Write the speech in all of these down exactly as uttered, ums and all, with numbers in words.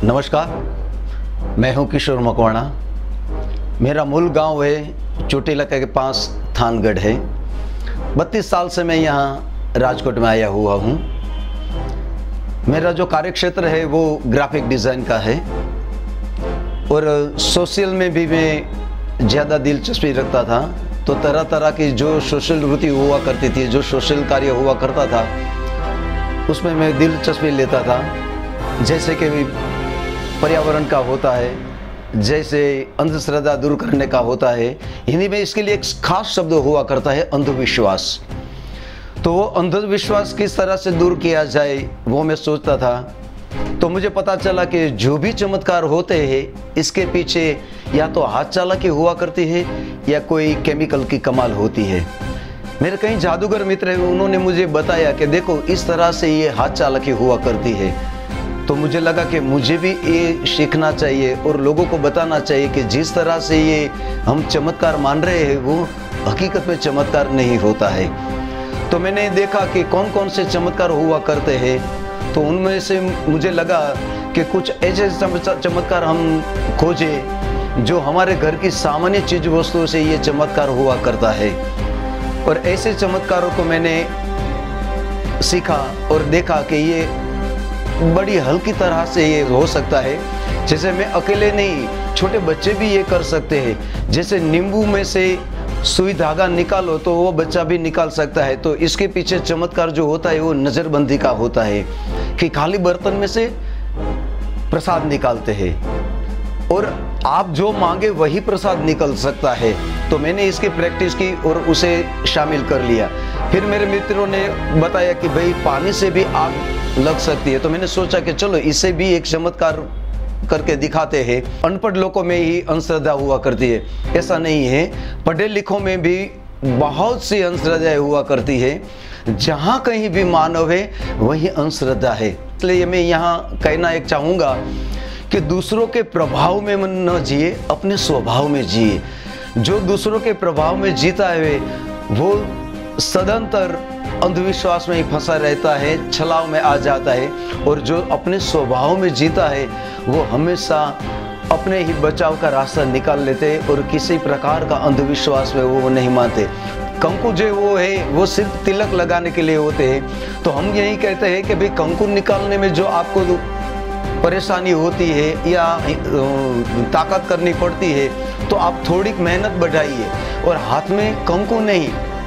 नमस्कार, मैं हूं किशोर मकवाना। मेरा मूल गांव है चोटीला के पास थानगढ़ है। बत्तीस साल से मैं यहां राजकोट में आया हुआ हूं। मेरा जो कार्यक्षेत्र है वो ग्राफिक डिज़ाइन का है और सोशल में भी मैं ज़्यादा दिलचस्पी रखता था। तो तरह तरह की जो सोशल वृत्ति हुआ करती थी, जो सोशल कार्य हुआ करता था, उसमें मैं दिलचस्पी लेता था। जैसे कि पर्यावरण का होता है, जैसे अंधश्रद्धा दूर करने का होता है। हिंदी में इसके लिए एक खास शब्द हुआ करता है, अंधविश्वास। तो वो अंधविश्वास किस तरह से दूर किया जाए वो मैं सोचता था। तो मुझे पता चला कि जो भी चमत्कार होते हैं इसके पीछे या तो हाथ चालाकी हुआ करती है या कोई केमिकल की कमाल होती है। मेरे कई जादूगर मित्र हैं, उन्होंने मुझे बताया कि देखो इस तरह से ये हाथ चालाकी हुआ करती है। तो मुझे लगा कि मुझे भी ये सीखना चाहिए और लोगों को बताना चाहिए कि जिस तरह से ये हम चमत्कार मान रहे हैं वो हकीकत में चमत्कार नहीं होता है। तो मैंने देखा कि कौन कौन से चमत्कार हुआ करते हैं। तो उनमें से मुझे लगा कि कुछ ऐसे चमत्कार हम खोजें जो हमारे घर की सामान्य चीज वस्तुओं से ये चमत्कार हुआ करता है। और ऐसे चमत्कारों को मैंने सीखा और देखा कि ये बड़ी हल्की तरह से ये हो सकता है। जैसे मैं अकेले नहीं, छोटे बच्चे भी ये कर सकते हैं। जैसे नींबू में से सुई धागा निकालो तो वो बच्चा भी निकाल सकता है। तो इसके पीछे चमत्कार जो होता है वो नज़रबंदी का होता है कि खाली बर्तन में से प्रसाद निकालते हैं और आप जो मांगे वही प्रसाद निकल सकता है। तो मैंने इसकी प्रैक्टिस की और उसे शामिल कर लिया। फिर मेरे मित्रों ने बताया कि भाई पानी से भी आग लग सकती है। तो मैंने सोचा कि चलो इससे भी एक चमत्कार करके दिखाते हैं। अनपढ़ लोगों में ही अंधश्रद्धा हुआ करती है, ऐसा नहीं है। पढ़े लिखों में भी बहुत सी अंधश्रद्धाएं हुआ करती है। जहाँ कहीं भी मानव है वही अंधश्रद्धा है। इसलिए मैं यहाँ कहना एक चाहूँगा कि दूसरों के प्रभाव में न जिए, अपने स्वभाव में जिए। जो दूसरों के प्रभाव में जीता है वो सदंतर अंधविश्वास में ही फंसा रहता है, छलाव में आ जाता है। और जो अपने स्वभाव में जीता है वो हमेशा अपने ही बचाव का रास्ता निकाल लेते हैं और किसी प्रकार का अंधविश्वास में वो नहीं मानते। कंकु जो वो है वो सिर्फ तिलक लगाने के लिए होते हैं। तो हम यही कहते हैं कि भाई कंकु निकालने में जो आपको परेशानी होती है या ताकत करनी पड़ती है तो आप थोड़ी मेहनत बढ़ाइए और हाथ में कंकु नहीं,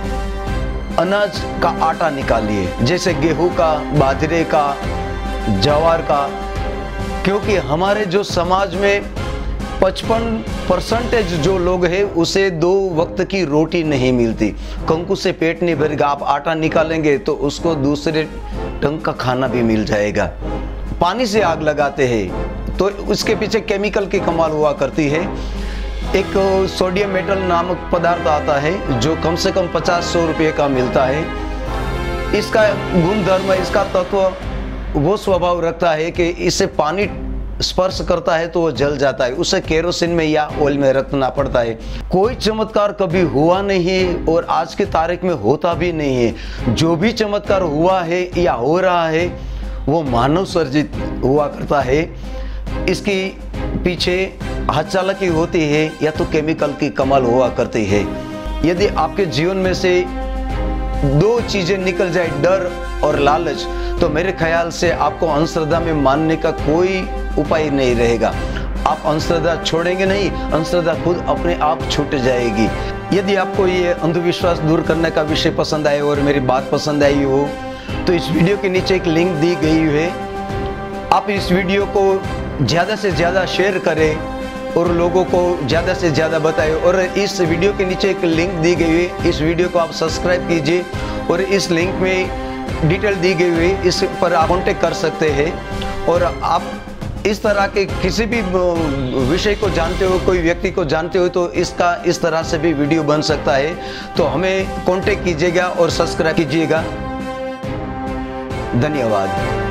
अनाज का आटा निकालिए, जैसे गेहूं का, बाजरे का, ज्वार का। क्योंकि हमारे जो समाज में पचपन परसेंटेज जो लोग हैं उसे दो वक्त की रोटी नहीं मिलती। कंकु से पेट नहीं भरेगा। आप आटा निकालेंगे तो उसको दूसरे ढंग का खाना भी मिल जाएगा। पानी से आग लगाते हैं तो उसके पीछे केमिकल की कमाल हुआ करती है। एक सोडियम मेटल नामक पदार्थ आता है जो कम से कम पचास सौ रुपये का मिलता है। इसका गुणधर्म, इसका तत्व वो स्वभाव रखता है कि इससे पानी स्पर्श करता है तो वो जल जाता है। उसे केरोसिन में या ऑयल में रखना पड़ता है। कोई चमत्कार कभी हुआ नहीं है और आज की तारीख में होता भी नहीं है। जो भी चमत्कार हुआ है या हो रहा है वो मानव सर्जित हुआ करता है। इसकी पीछे हाथ चालाकी होती है या तो केमिकल की कमाल हुआ करती है। यदि आपके जीवन में से दो चीजें निकल जाए, डर और लालच, तो मेरे ख्याल से आपको अंधश्रद्धा में मानने का कोई उपाय नहीं रहेगा। आप अंधश्रद्धा छोड़ेंगे नहीं, अंधश्रद्धा खुद अपने आप छूट जाएगी। यदि आपको ये अंधविश्वास दूर करने का विषय पसंद आए और मेरी बात पसंद आई हो तो इस वीडियो के नीचे एक लिंक दी गई है। आप इस वीडियो को ज़्यादा से ज़्यादा शेयर करें और लोगों को ज़्यादा से ज़्यादा बताएं। और इस वीडियो के नीचे एक लिंक दी गई है, इस वीडियो को आप सब्सक्राइब कीजिए और इस लिंक में डिटेल दी गई हुई, इस पर आप कॉन्टेक्ट कर सकते हैं। और आप इस तरह के किसी भी विषय को जानते हो, कोई व्यक्ति को जानते हो तो इसका इस तरह से भी वीडियो बन सकता है। तो हमें कॉन्टेक्ट कीजिएगा और सब्सक्राइब कीजिएगा। धन्यवाद।